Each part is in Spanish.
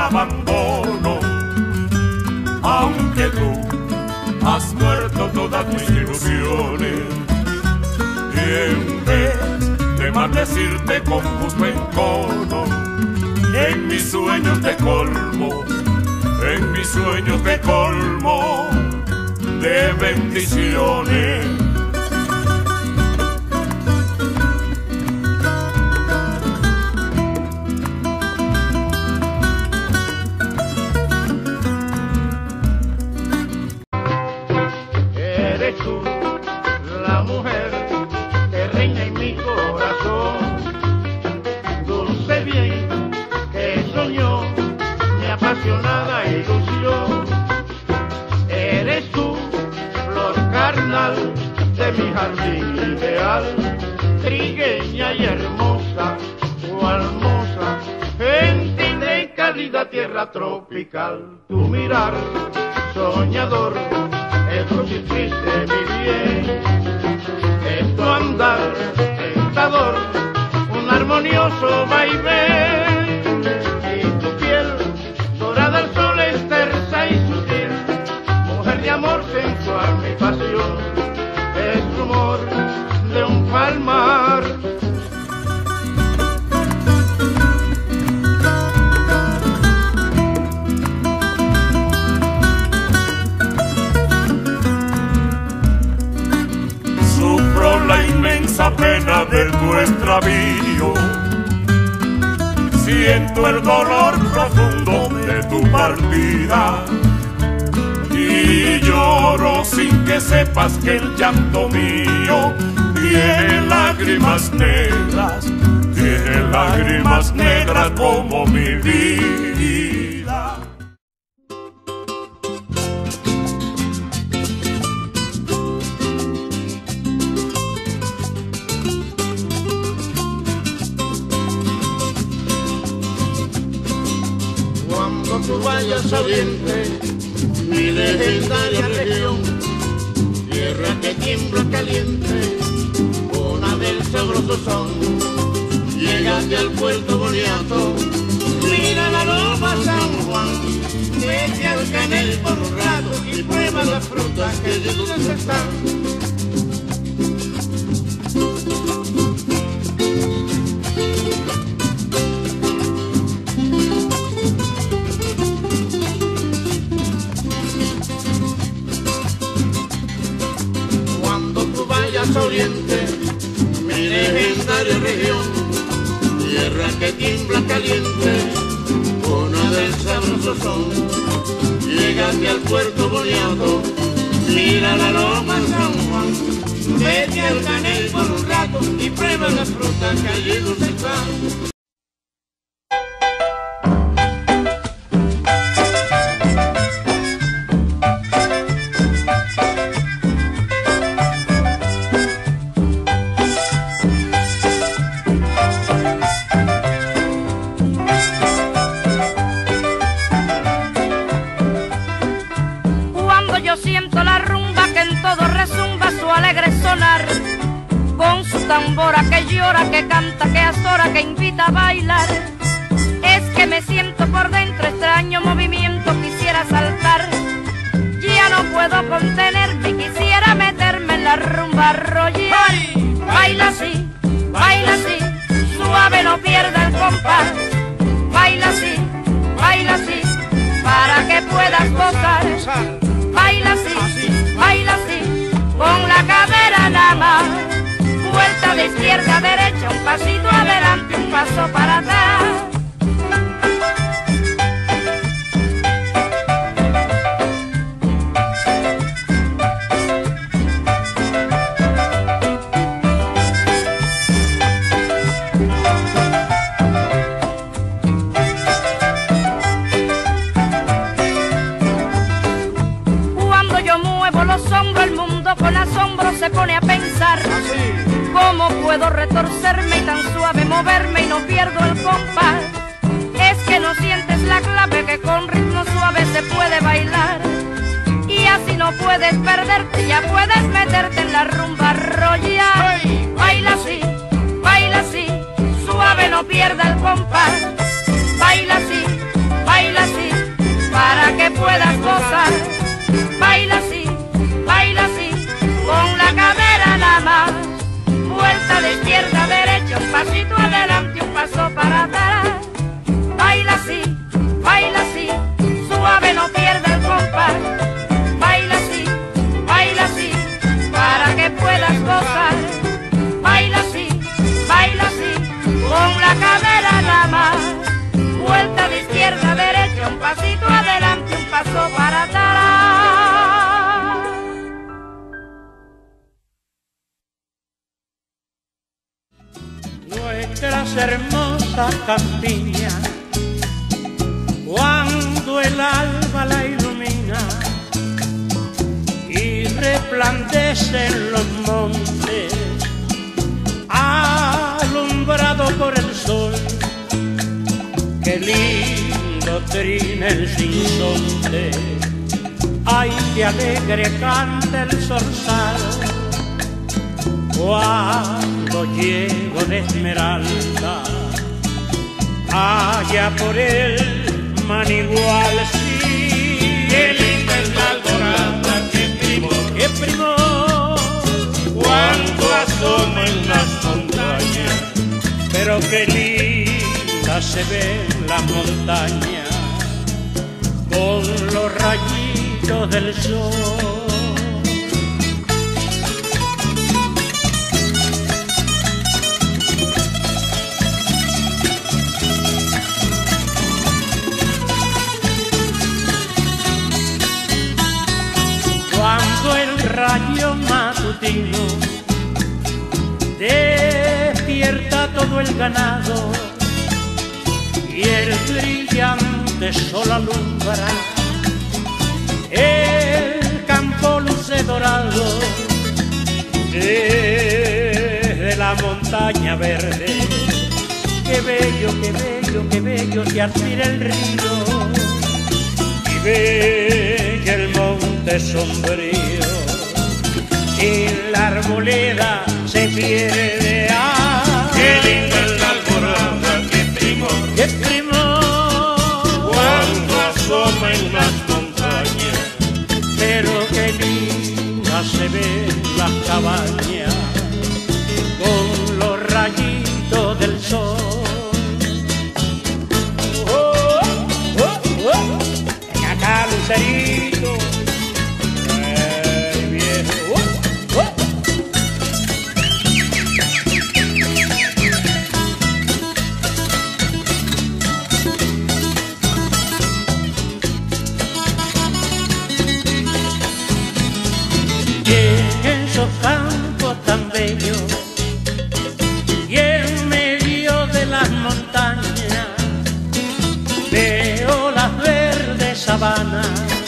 abandono, aunque tú has muerto todas mis ilusiones. Y en vez de maldecirte con justo encono, en mis sueños te colmo, en mis sueños te colmo de bendiciones. Eres tú la mujer que reina en mi corazón, dulce bien que soñó mi apasionada ilusión. Eres tú, flor carnal de mi jardín ideal, trigueña y hermosa, cual moza, gente de cálida tierra tropical. Tu mirar soñador es dulce y triste mi bien, es tu andar tentador, un armonioso vaivén, y tu piel dorada al sol es tersa y sutil, mujer de amor sensual mi pasión, es rumor de un palmar. Sufro la inmensa pena de tu extravío, siento el dolor profundo de tu partida, y lloro sin que sepas que el llanto mío tiene lágrimas negras como mi vida. Cuando tú vayas a Oriente, mi legendaria región, tierra que tiembla caliente, cuna del sabroso son, llegate al puerto Boniato, mira la loma San Juan, vete al Canel por un rato y prueba las frutas que de dulces están. Oriente, mi legendaria región, tierra que tiembla caliente, cuna del sabroso son, llegate al puerto Boniato, mira la loma San Juan, vete al Canel por un rato y prueba las frutas que allí dulces están. Siento la rumba que en todo resumba su alegre sonar, con su tambora que llora, que canta, que azora, que invita a bailar. Es que me siento por dentro extraño movimiento, quisiera saltar, ya no puedo contenerme, quisiera meterme en la rumba royal. Baila así, suave, no pierda el compás. Baila así, para que puedas gozar. Baila así, con la cadera nada más. Vuelta de izquierda a derecha, un pasito adelante, un paso para atrás. El mundo con asombro se pone a pensar, ¿cómo puedo retorcerme y tan suave moverme y no pierdo el compás? Es que no sientes la clave que con ritmo suave se puede bailar, y así no puedes perderte, ya puedes meterte en la rumba royal. Baila así, suave, no pierda el compás. Baila así, para que puedas gozar. Baila así, con la cadera nada más. Vuelta de izquierda a derecha, un pasito adelante, un paso para atrás. Baila así, suave, no pierda el compás. Baila así, para que puedas gozar. Baila así, con la cadera nada más. Vuelta de izquierda a derecha, un pasito adelante, un paso para atrás. Nuestras hermosas campiñas, cuando el alba la ilumina y resplandecen los montes, alumbrado por el sol, qué lindo trina el sinsonte, ay, qué alegre canta el zorzal. Cuando llego de Esmeralda, allá por el Manigual, sí, qué linda es la alborada, qué primo, cuando asoma en las montañas, pero qué linda se ven las montañas con los rayitos del sol. Cuando el rayo matutino despierta todo el ganado y el brillante sol alumbra, el campo luce dorado desde la montaña verde. Qué bello se aspira el río y bella el monte sombrío, y la arboleda se pierde. qué linda es la alborada, qué primo, cuando asoma en las montañas, pero qué linda se ven las cabañas con los rayitos del sol. Ven acá, Lucerito. Ay, viejo. Y en esos campos tan bellos y en medio de las montañas veo las verdes sabanas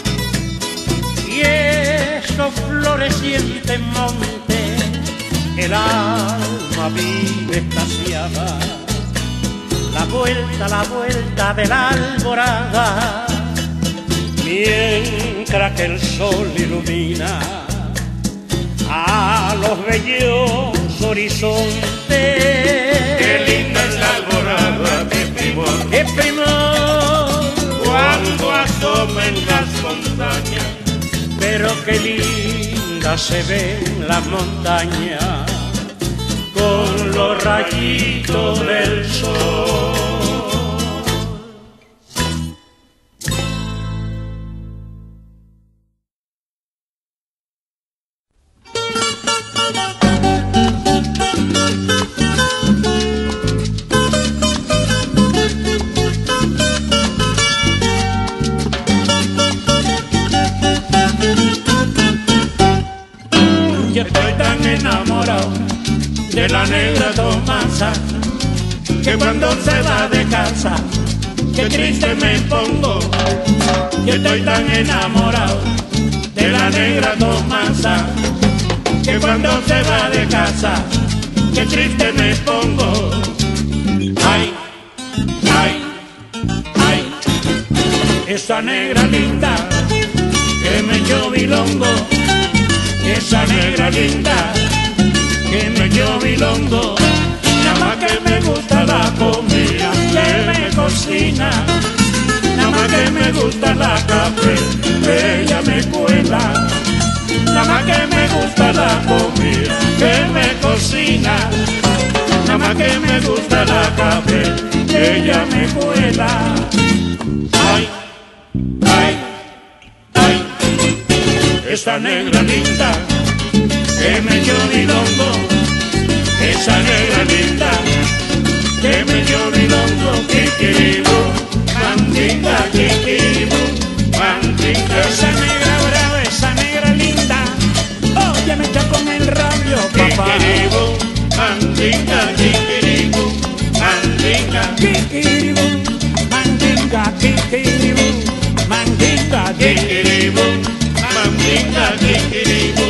y esos florecientes montes, el alma vive extasiada. La vuelta de la alborada, mientras que el sol ilumina a los bellos horizontes. qué linda es la alborada, ¡Qué primo! cuando asoma en las montañas, Pero qué lindas se ven las montañas con los rayitos del sol. Yo estoy tan enamorado de la negra Tomasa, que cuando se va de casa, qué triste me pongo. Yo estoy tan enamorado de la negra Tomasa, que cuando se va de casa, qué triste me pongo. Ay, ay, ay, esa negra linda que me echó bilongo. Esa negra linda que me dio bilongo, nada más que me gusta la comida que me cocina, nada más que me me gusta la café, ella me cuela. Nada más que me gusta la comida que me cocina. Nada más que me gusta la café, ella me cuela. Ay, ay, ay, esa negra linda que me dio milongo, esa negra linda que me dio milongo, kikiribu, mandinga, kikiribu, mandinga. Esa negra brava, esa negra linda, oye me echa con el rabio, papá. Kikiribu, mandinga, kikiribu, mandinga, kikiribu, mandinga, kikiribu, mandinga, kikiribu, mandinga, kikiribu.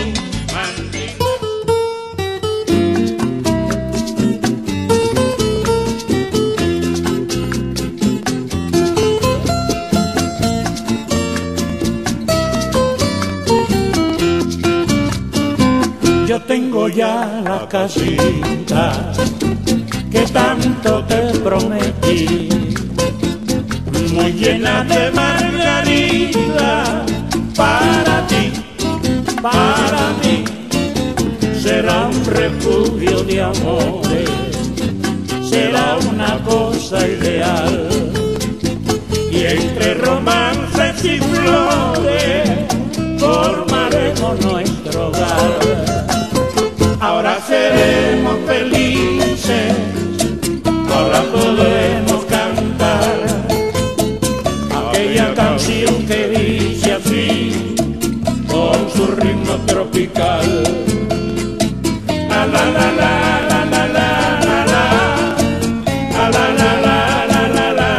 Yo tengo ya la casita que tanto te prometí, muy llena de margarita, para ti, para mí. Será un refugio de amores, será una cosa ideal, y entre romances y flores formaremos nuestro hogar. Ahora seremos felices, ahora podremos cantar aquella canción que dice así, con su ritmo tropical. La la la la la la la la la la la la la la.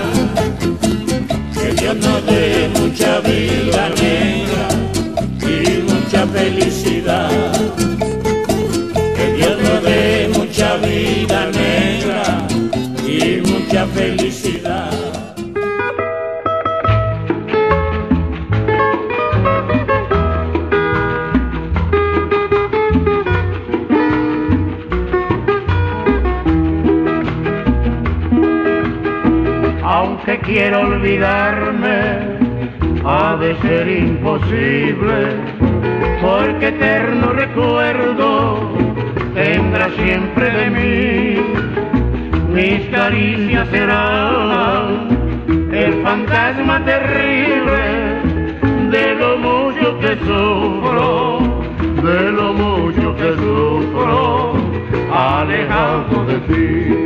Que Dios nos dé mucha vida negra y mucha felicidad. Mucha vida negra y mucha felicidad. Aunque quiero olvidarme, ha de ser imposible, porque eterno recuerdo tendrá siempre de mí. Mis caricias serán el fantasma terrible de lo mucho que sufro, de lo mucho que sufro, alejado de ti.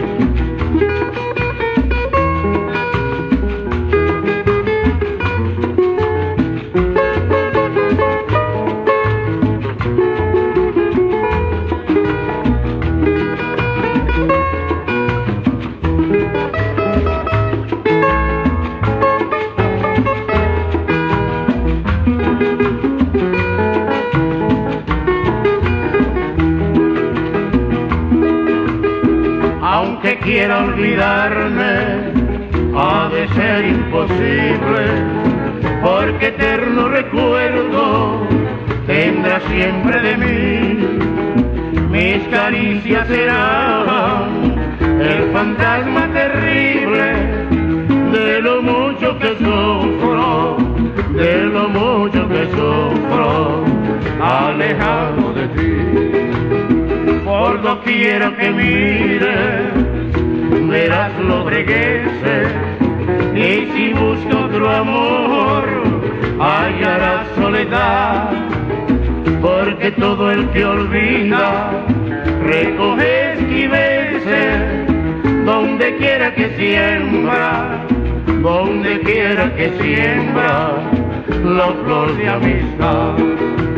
Aunque quiera olvidarme, ha de ser imposible, porque eterno recuerdo tendrá siempre de mí. Mis caricias serán el fantasma terrible de lo mucho que sufro, de lo mucho que sufro, alejado de ti. Por doquiera que mire, verás lobregueces, y si busco otro amor, hallarás soledad, porque todo el que olvida, recoge esquiveces, donde quiera que siembra, donde quiera que siembra, la flor de amistad.